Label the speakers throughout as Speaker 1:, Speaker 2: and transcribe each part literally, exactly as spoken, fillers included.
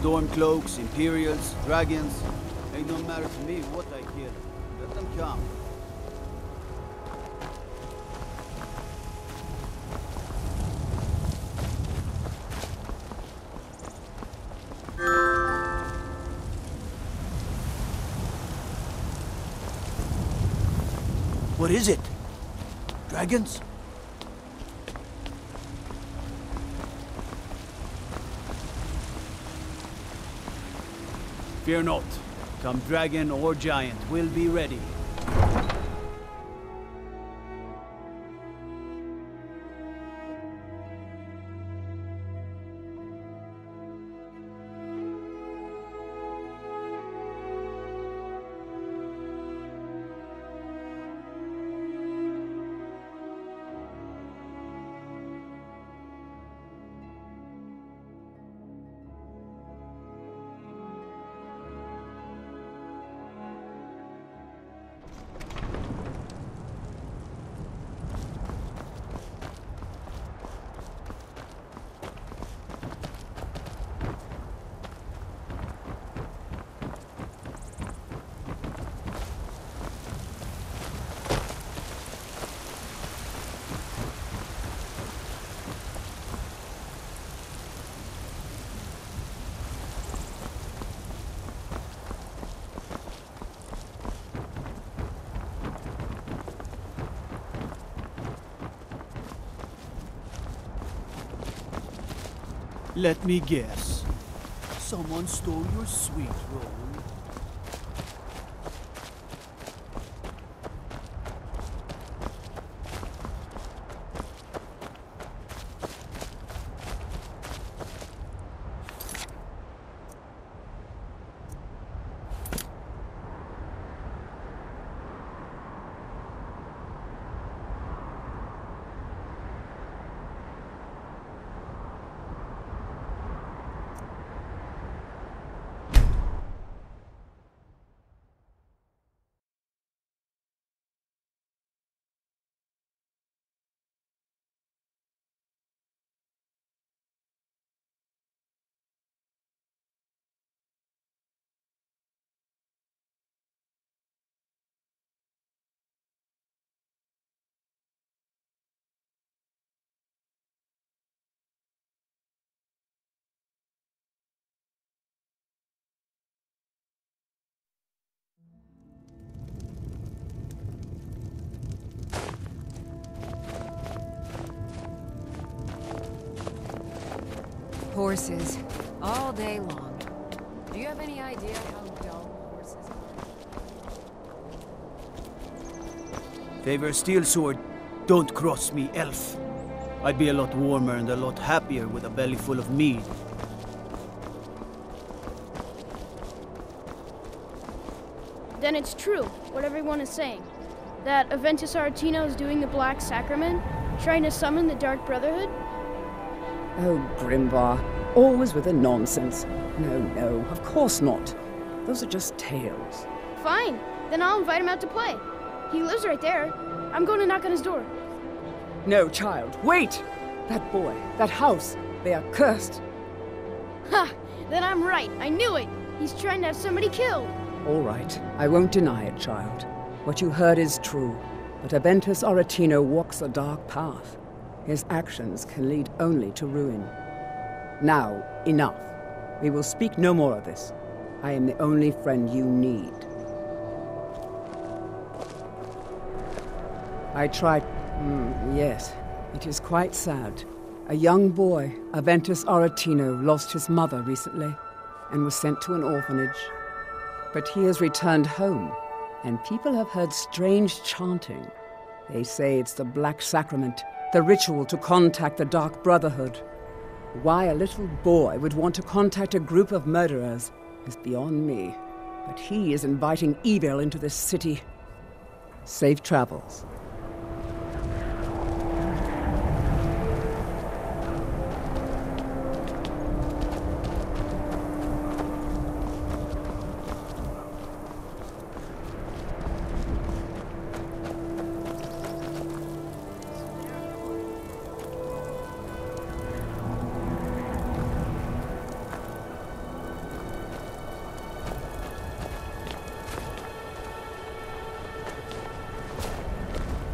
Speaker 1: Stormcloaks, Imperials, Dragons. It don't matter to me what I kill. Let them come. What is it? Dragons? Fear not. Come dragon or giant, we'll be ready. Let me guess. Someone stole your sweet roll.
Speaker 2: Horses, all day long. Do you have any idea how dull horses are?
Speaker 1: Favor steel sword, don't cross me, elf. I'd be a lot warmer and a lot happier with a belly full of mead.
Speaker 3: Then it's true, what everyone is saying. That Aventus Aretino is doing the Black Sacrament, trying to summon the Dark Brotherhood?
Speaker 4: Oh, Grimbar, always with the nonsense. No, no, of course not. Those are just tales.
Speaker 3: Fine, then I'll invite him out to play. He lives right there. I'm going to knock on his door.
Speaker 4: No, child, wait! That boy, that house, they are cursed.
Speaker 3: Ha! Then I'm right, I knew it! He's trying to have somebody killed.
Speaker 4: All right, I won't deny it, child. What you heard is true, but Aventus Aretino walks a dark path. His actions can lead only to ruin. Now, enough. We will speak no more of this. I am the only friend you need. I tried... Mm, yes, it is quite sad. A young boy, Aventus Aretino, lost his mother recently and was sent to an orphanage. But he has returned home, and people have heard strange chanting. They say it's the Black Sacrament, the ritual to contact the Dark Brotherhood. Why a little boy would want to contact a group of murderers is beyond me. But he is inviting evil into this city. Safe travels.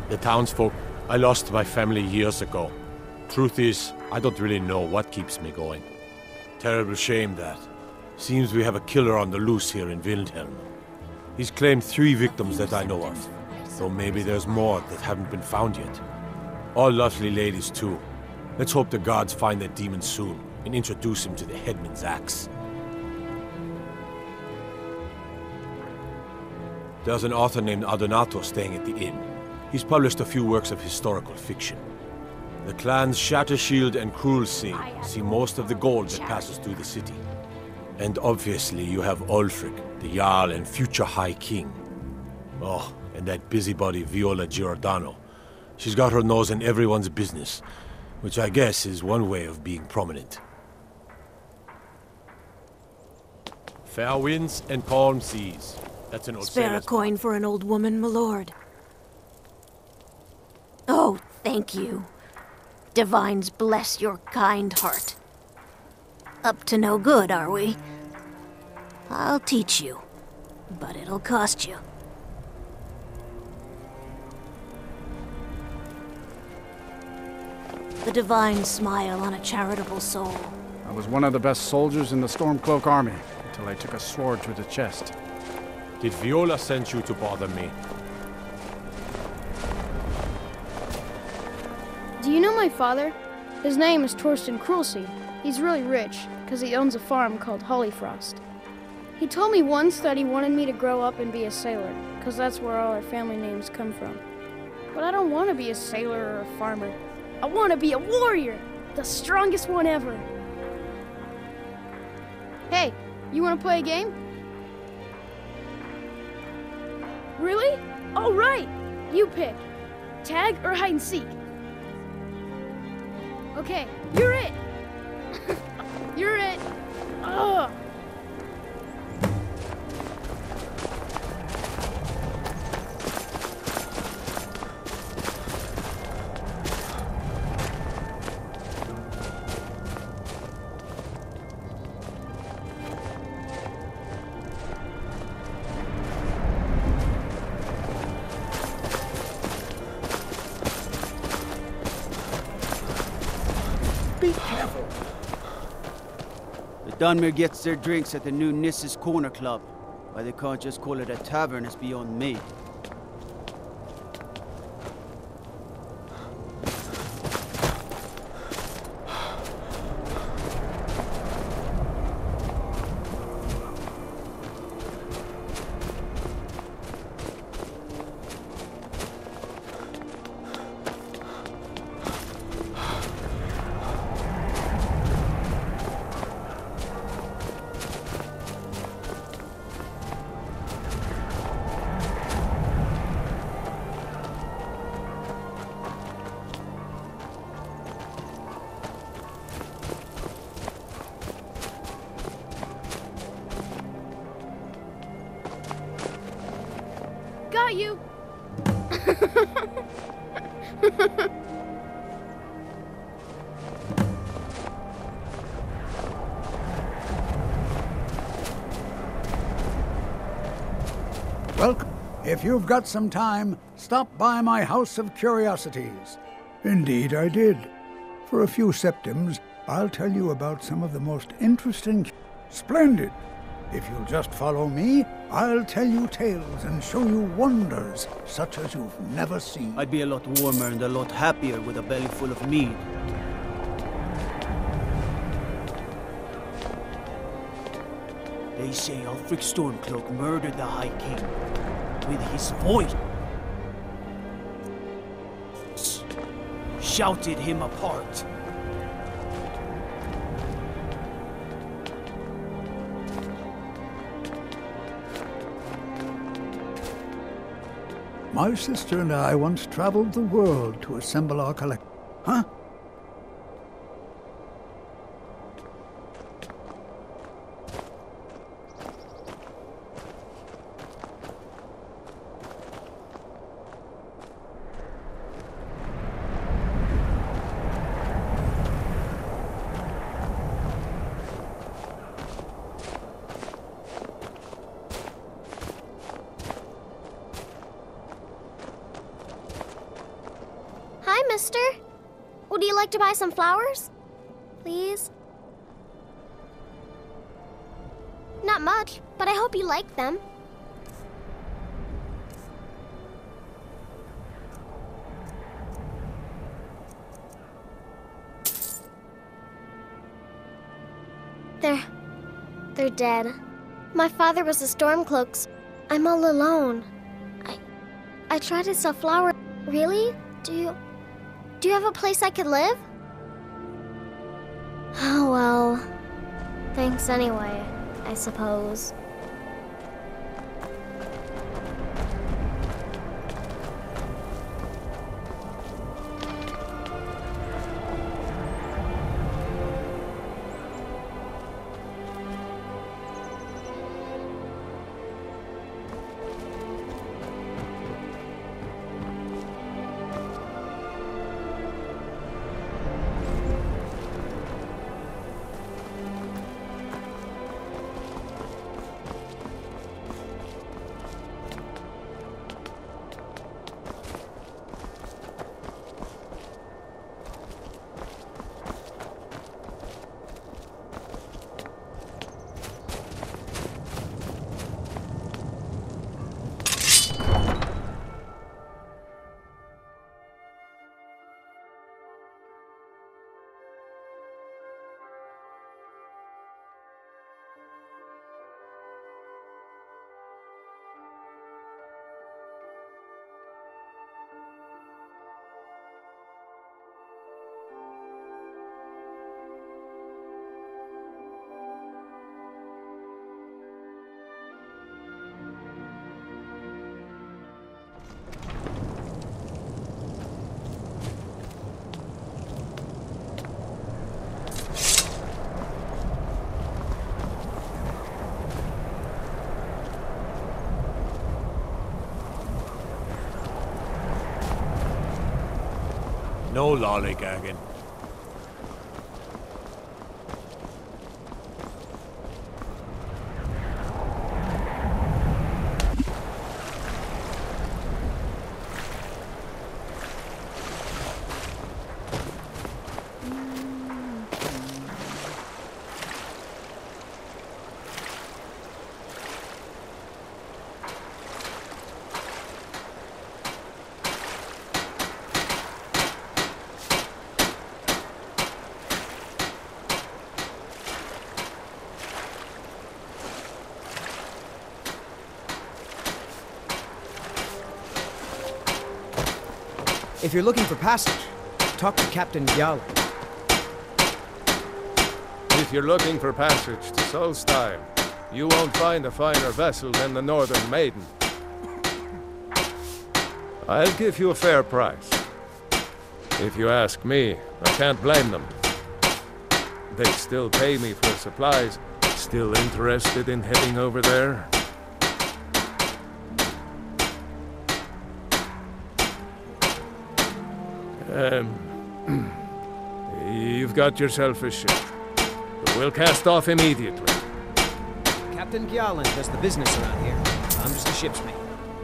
Speaker 5: The townsfolk, I lost my family years ago. Truth is, I don't really know what keeps me going. Terrible shame that. Seems we have a killer on the loose here in Wildhelm. He's claimed three victims that I know of, though maybe there's more that haven't been found yet. All lovely ladies too. Let's hope the gods find that demon soon and introduce him to the headman's axe. There's an author named Adonato staying at the inn. He's published a few works of historical fiction. The clans Shattershield and Cruelsea see most of the gold that passes through the city. And obviously you have Ulfric, the Jarl and future High King. Oh, and that busybody Viola Giordano. She's got her nose in everyone's business, which I guess is one way of being prominent. Fair winds and calm seas. That's an old
Speaker 6: Spare a coin for an old woman, my lord. Oh, thank you. Divines bless your kind heart. Up to no good, are we? I'll teach you, but it'll cost you. The divines smile on a charitable soul.
Speaker 7: I was one of the best soldiers in the Stormcloak army, until I took a sword to the chest.
Speaker 5: Did Viola send you to bother me?
Speaker 3: Do you know my father? His name is Torsten Cruelsea. He's really rich, because he owns a farm called Hollyfrost. He told me once that he wanted me to grow up and be a sailor, because that's where all our family names come from. But I don't want to be a sailor or a farmer. I want to be a warrior! The strongest one ever! Hey, you want to play a game? Really? All right! You pick. Tag or hide and seek? Okay, you're it! You're it! Ugh!
Speaker 1: Be careful. The Dunmer gets their drinks at the new Nissa's Corner Club. Why they can't just call it a tavern is beyond me.
Speaker 3: Got you!
Speaker 8: Welcome. If you've got some time, stop by my House of Curiosities. Indeed, I did. For a few septims, I'll tell you about some of the most interesting... Splendid! If you'll just follow me, I'll tell you tales and show you wonders such as you've never seen.
Speaker 1: I'd be a lot warmer and a lot happier with a belly full of mead. They say Ulfric Stormcloak murdered the High King with his voice. Shouted him apart.
Speaker 8: My sister and I once traveled the world to assemble our collect... Huh?
Speaker 9: sister? Would you like to buy some flowers? Please? Not much, but I hope you like them. They're... they're dead. My father was a Stormcloak. I'm all alone. I... I tried to sell flowers. Really? Do you... do you have a place I could live? Oh, well... thanks anyway, I suppose.
Speaker 5: No lollygagging.
Speaker 10: If you're looking for passage, talk to Captain Gyalan.
Speaker 11: If you're looking for passage to Solstheim, you won't find a finer vessel than the Northern Maiden. I'll give you a fair price. If you ask me, I can't blame them. They still pay me for supplies. Still interested in heading over there? Um, you've got yourself a ship. We'll cast off immediately.
Speaker 10: Captain Gyalan does the business around here. I'm just a ship's mate.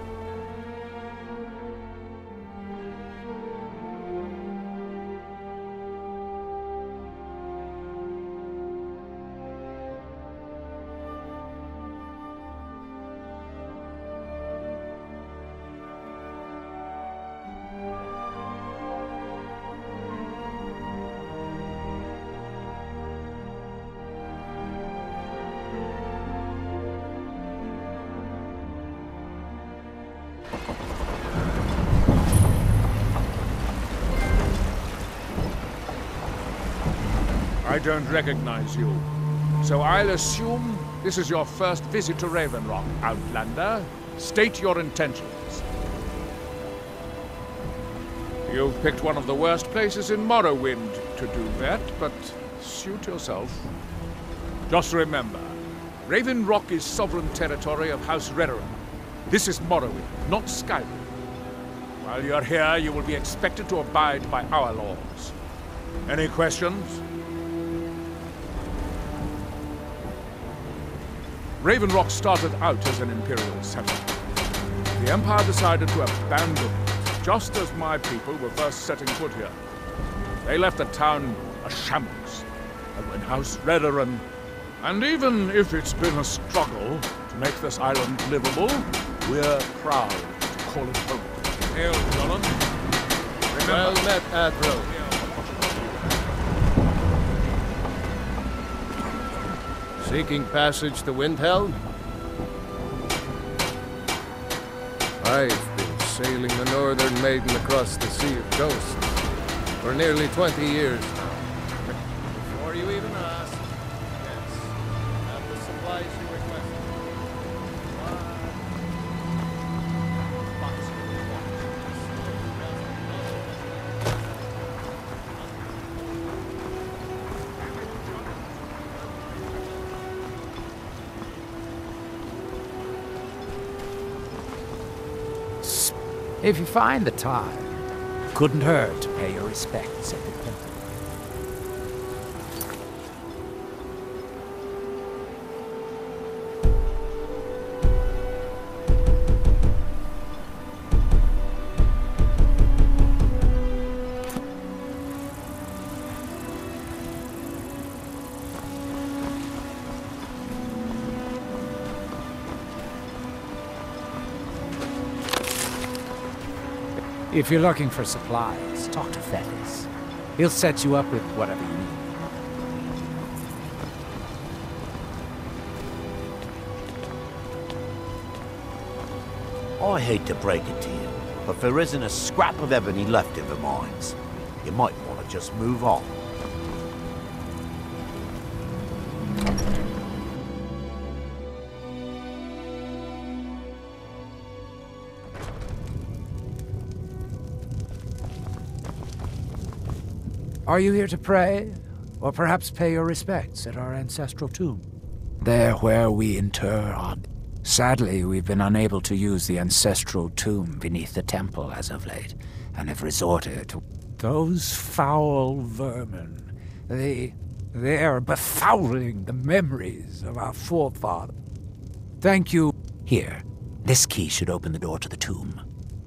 Speaker 12: I don't recognize you. So I'll assume this is your first visit to Raven Rock, Outlander. State your intentions. You've picked one of the worst places in Morrowind to do that, but suit yourself. Just remember, Raven Rock is sovereign territory of House Redoran. This is Morrowind, not Skyrim. While you're here, you will be expected to abide by our laws. Any questions? Raven Rock started out as an Imperial settlement. The Empire decided to abandon it just as my people were first setting foot here. They left the town a shambles. And when House Redoran, and even if it's been a struggle to make this island livable, we're proud to call it home.
Speaker 11: Hail, Dolan. Well met, Admiral. Seeking passage to Windhelm? I've been sailing the Northern Maiden across the Sea of Ghosts for nearly twenty years now. Before you even ask, yes, have the supplies you requested.
Speaker 13: If you find the time, couldn't hurt to pay your respects at the temple. If you're looking for supplies, talk to Fettes. He'll set you up with whatever you need.
Speaker 14: I hate to break it to you, but there isn't a scrap of ebony left in the mines. You might want to just move on.
Speaker 13: Are you here to pray? Or perhaps pay your respects at our ancestral tomb? There where we inter our... Sadly, we've been unable to use the ancestral tomb beneath the temple as of late, and have resorted to those foul vermin. They... they are befouling the memories of our forefathers. Thank you. Here, this key should open the door to the tomb.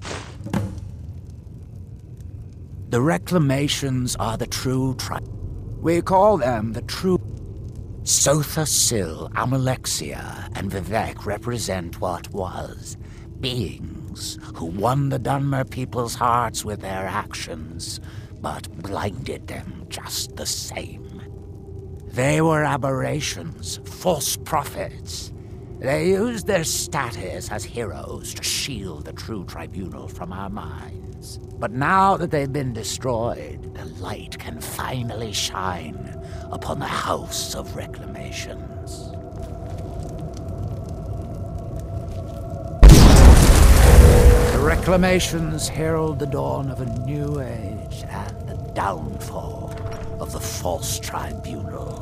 Speaker 13: The reclamations are the true tri... We call them the true... Sotha Sil, Amalexia, and Vivek represent what was. Beings who won the Dunmer people's hearts with their actions, but blinded them just the same. They were aberrations, false prophets. They used their status as heroes to shield the true tribunal from our minds. But now that they've been destroyed, the light can finally shine upon the House of Reclamations. The Reclamations herald the dawn of a new age and the downfall of the false tribunal.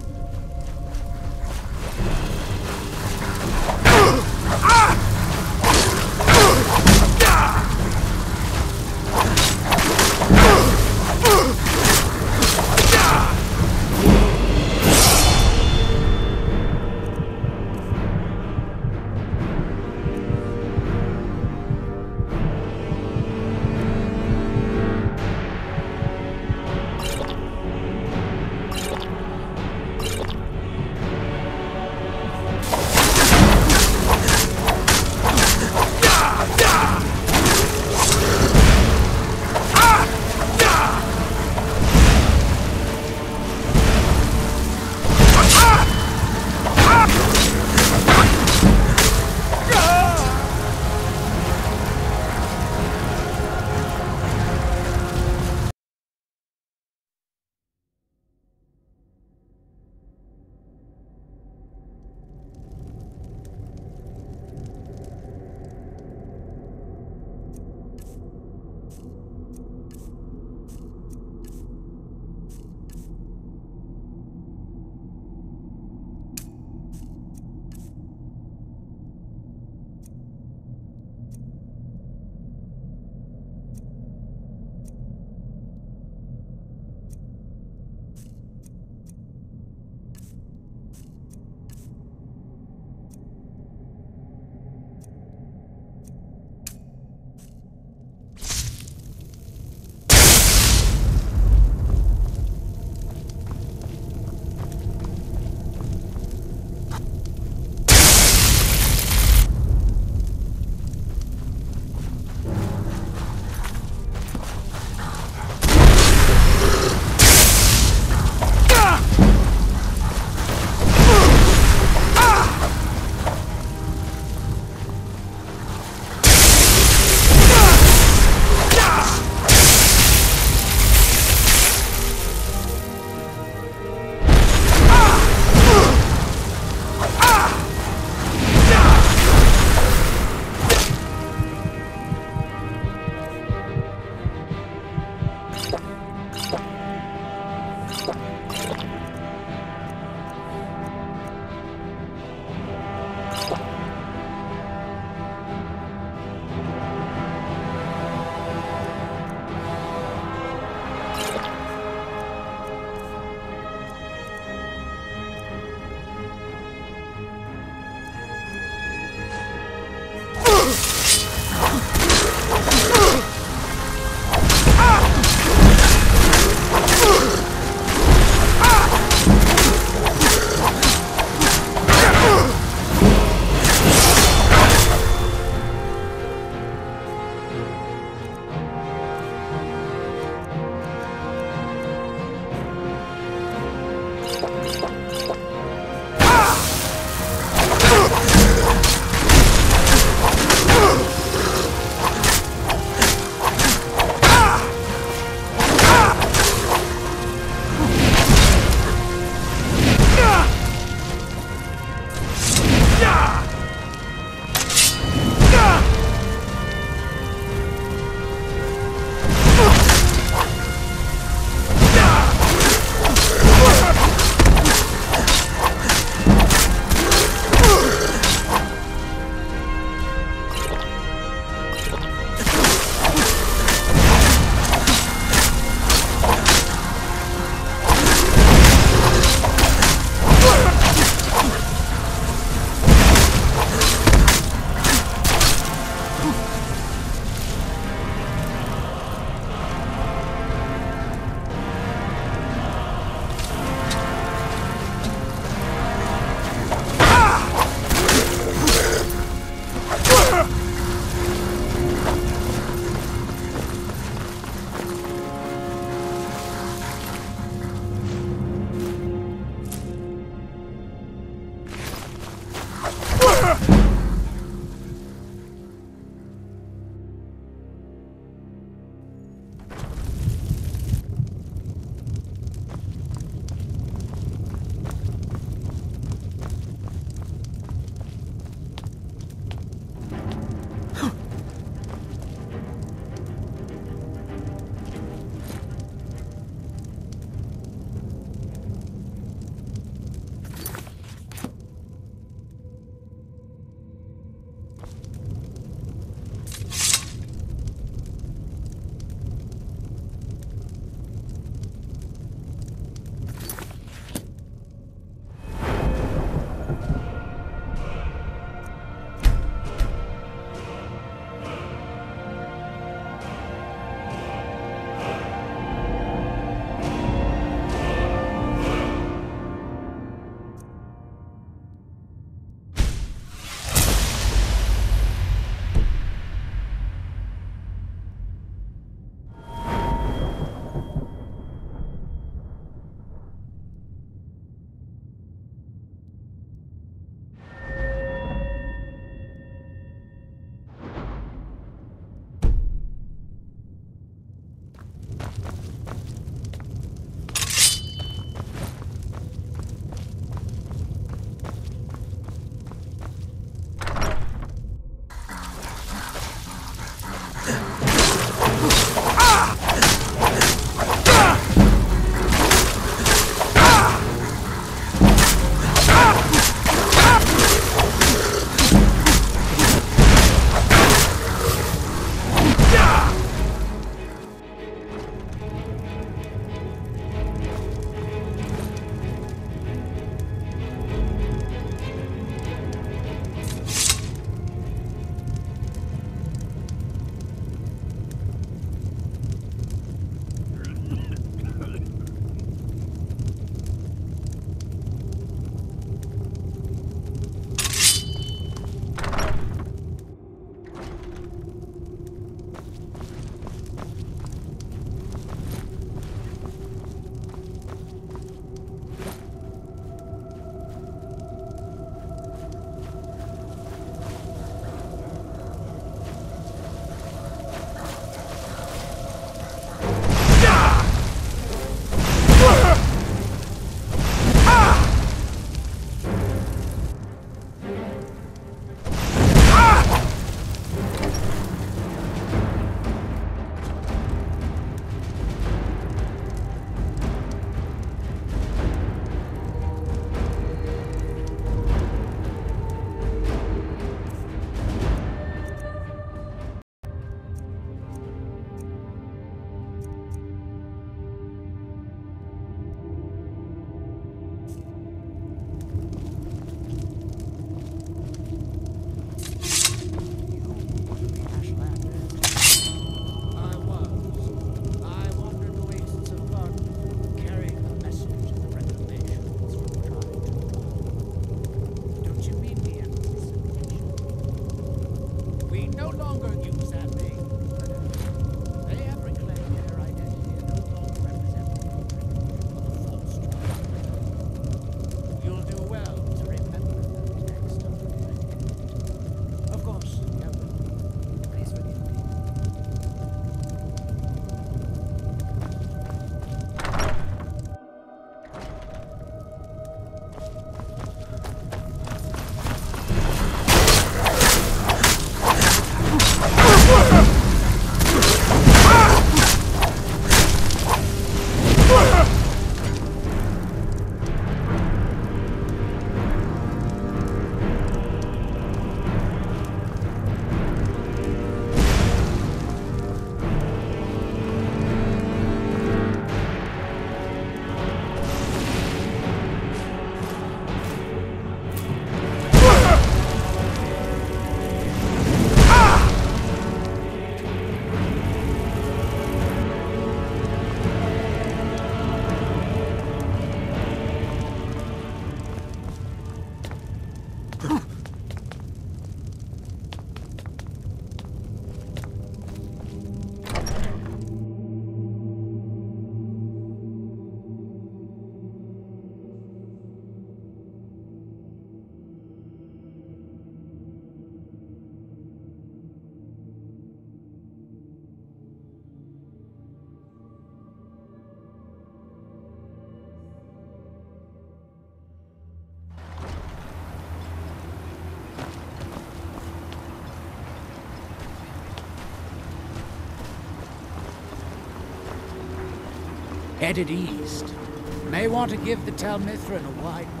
Speaker 13: headed east. May want to give the Talmithran a wide berth.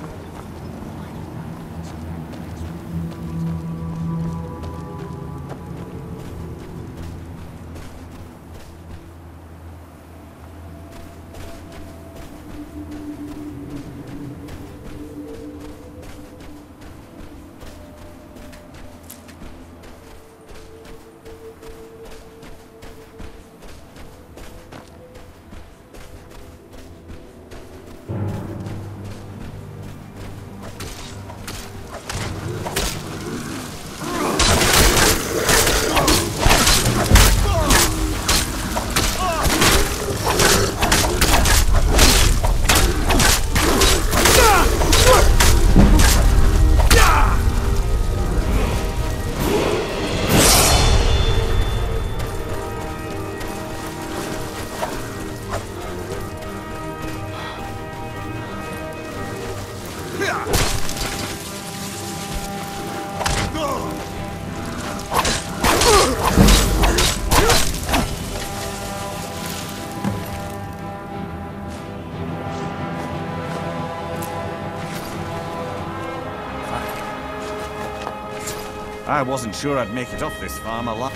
Speaker 15: I wasn't sure I'd make it off this farm alive.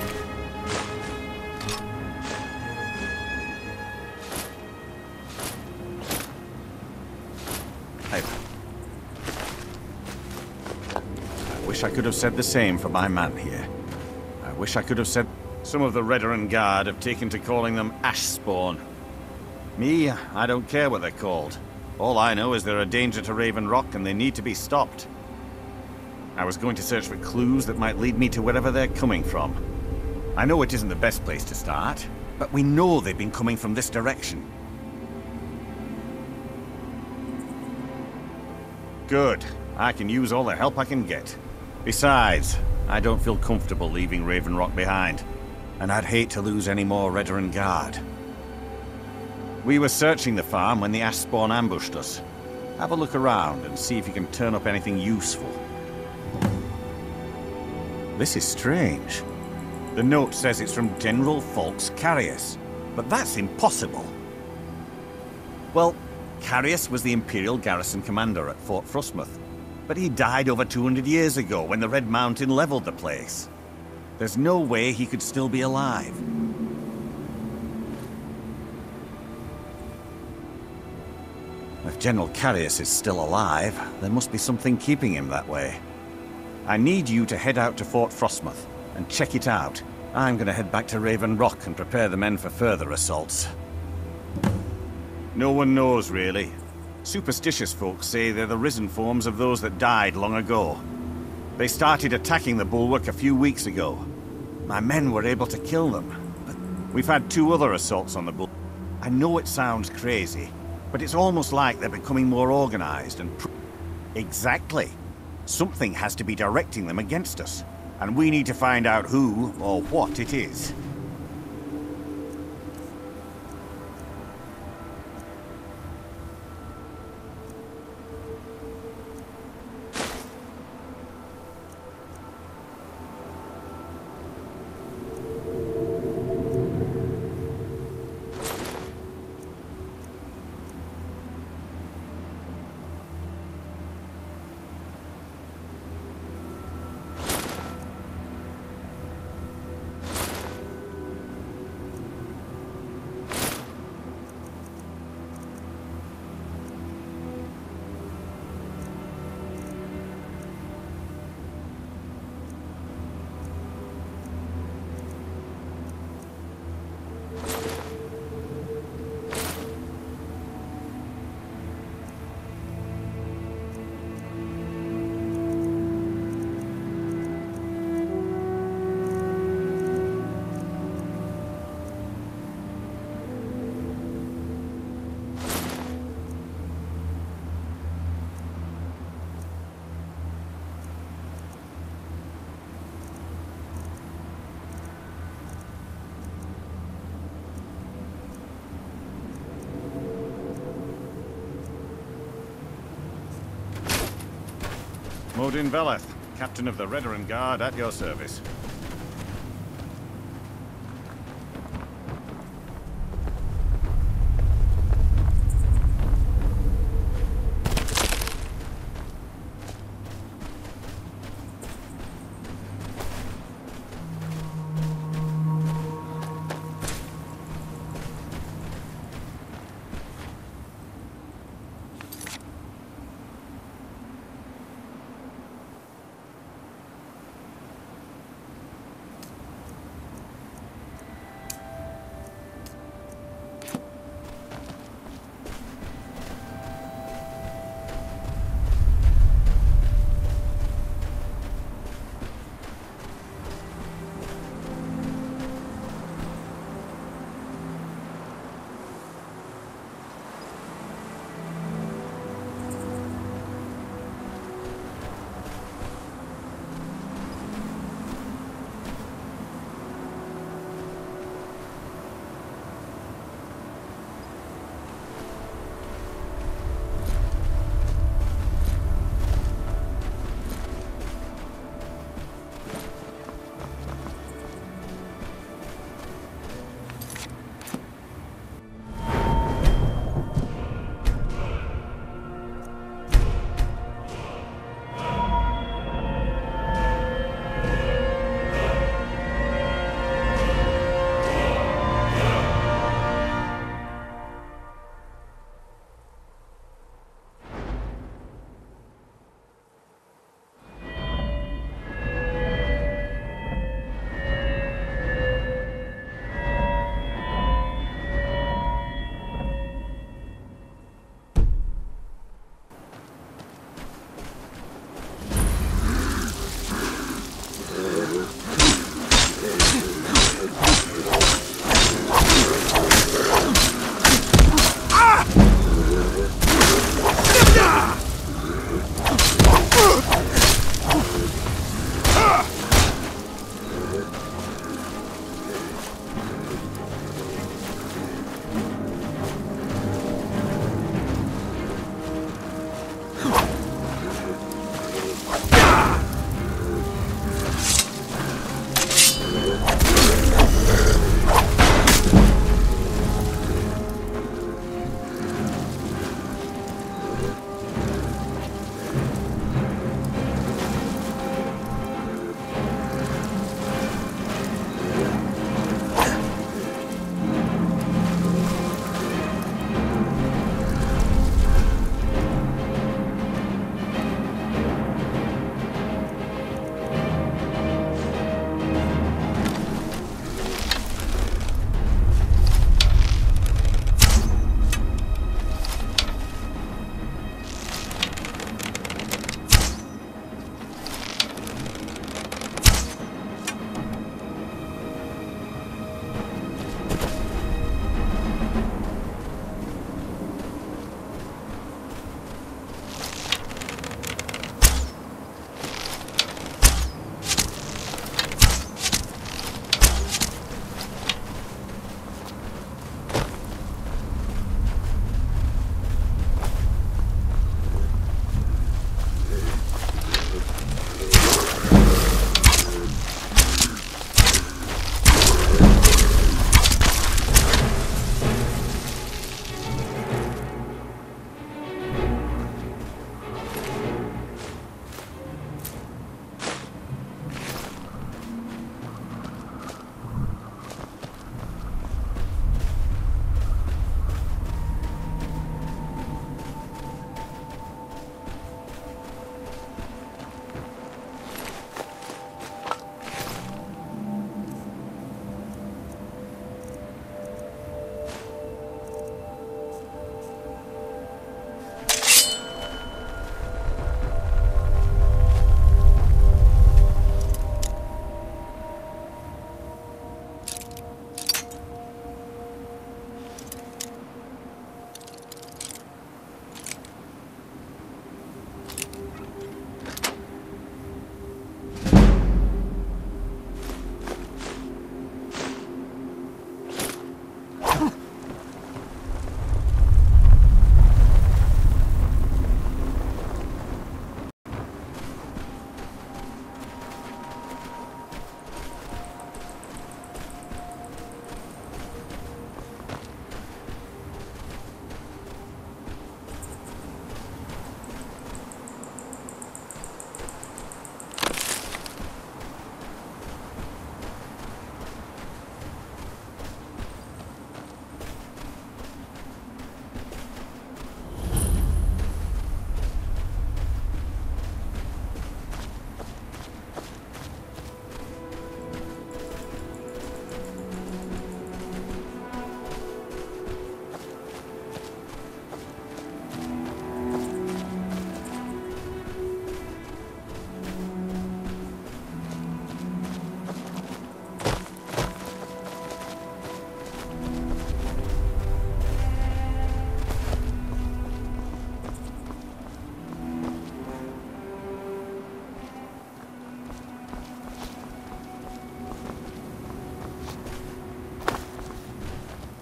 Speaker 15: I... I wish I could have said the same for my man here. I wish I could have said... Some of the Redoran Guard have taken to calling them Ashspawn. Me, I don't care what they're called. All I know is they're a danger to Raven Rock and they need to be stopped. I was going to search for clues that might lead me to wherever they're coming from. I know it isn't the best place to start, but we know they've been coming from this direction. Good. I can use all the help I can get. Besides, I don't feel comfortable leaving Raven Rock behind, and I'd hate to lose any more Redoran Guard. We were searching the farm when the Ashspawn ambushed us. Have a look around and see if you can turn up anything useful. This is strange. The note says it's from General Falks Carius, but that's impossible. Well, Carius was the Imperial garrison commander at Fort Frostmoth, but he died over two hundred years ago when the Red Mountain leveled the place. There's no way he could still be alive. If General Carius is still alive, there must be something keeping him that way. I need you to head out to Fort Frostmoth and check it out. I'm gonna head back to Raven Rock and prepare the men for further assaults. No one knows, really. Superstitious folks say they're the risen forms of those that died long ago. They started attacking the bulwark a few weeks ago. My men were able to kill them, but we've had two other assaults on the bulwark. I know it sounds crazy, but it's almost like they're becoming more organized and... Pr exactly. Something has to be directing them against us, and we need to find out who or what it is. Modin Veleth, Captain of the Redoran Guard, at your service.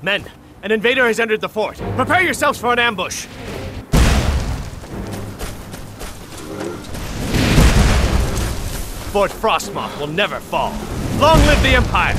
Speaker 16: Men, an invader has entered the fort. Prepare yourselves for an ambush. Fort Frostmoth will never fall. Long live the Empire!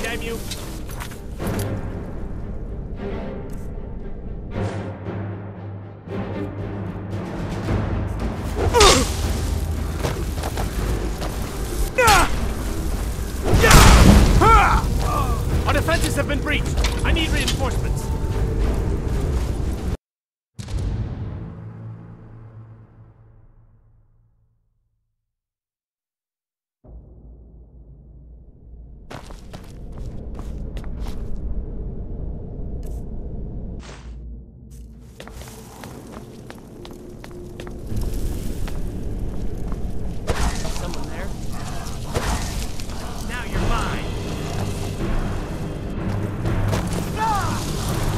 Speaker 16: damn you! Our defenses have been breached. I need reinforcements. Someone there? Now you're mine. Ah!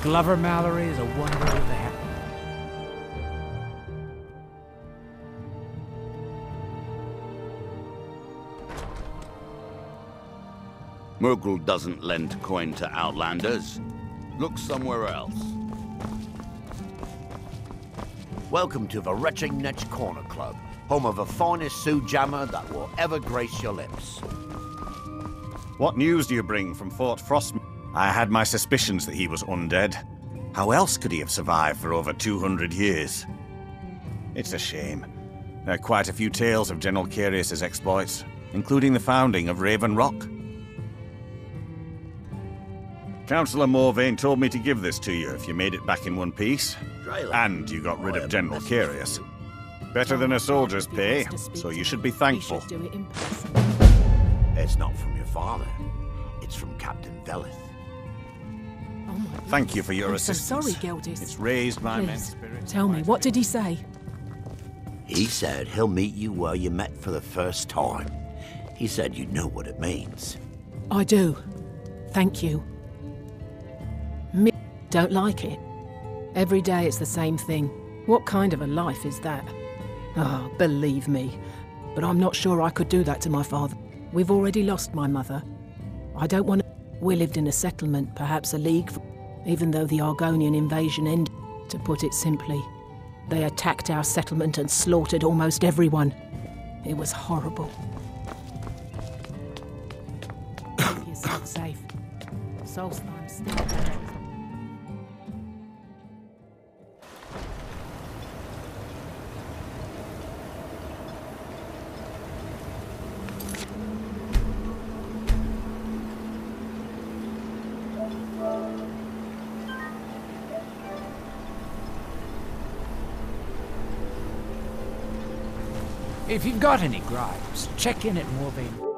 Speaker 13: Glover Mallory is a wonder of the heavens.
Speaker 14: Murgle doesn't lend coin to outlanders. Look somewhere else. Welcome to the Retching Netch Corner Club, home of the finest Sioux jammer that will ever grace your lips.
Speaker 15: What news do you bring from Fort Frostmourne? I had my suspicions that he was undead. How else could he have survived for over two hundred years? It's a shame. There are quite a few tales of General Carius's exploits, including the founding of Raven Rock. Councillor Morvain told me to give this to you if you made it back in one piece. And you got rid of General Carius. Better than a soldier's pay, so you should be thankful.
Speaker 14: It's not from your father. It's from Captain Velith.
Speaker 15: Thank you for your
Speaker 17: I'm
Speaker 15: assistance.
Speaker 17: so sorry, Gildis.
Speaker 15: It's raised my
Speaker 17: Please,
Speaker 15: men's spirits.
Speaker 17: tell me, what did he say?
Speaker 14: He said he'll meet you where you met for the first time. He said you know what it means.
Speaker 17: I do. Thank you. Me don't like it. Every day it's the same thing. What kind of a life is that? Ah, oh, believe me. But I'm not sure I could do that to my father. We've already lost my mother. I don't want to... We lived in a settlement, perhaps a league, even though the Argonian invasion ended. To put it simply, they attacked our settlement and slaughtered almost everyone. It was horrible. Keep yourself safe. Solstheim's still there.
Speaker 13: If you've got any gripes, check in at Morvain.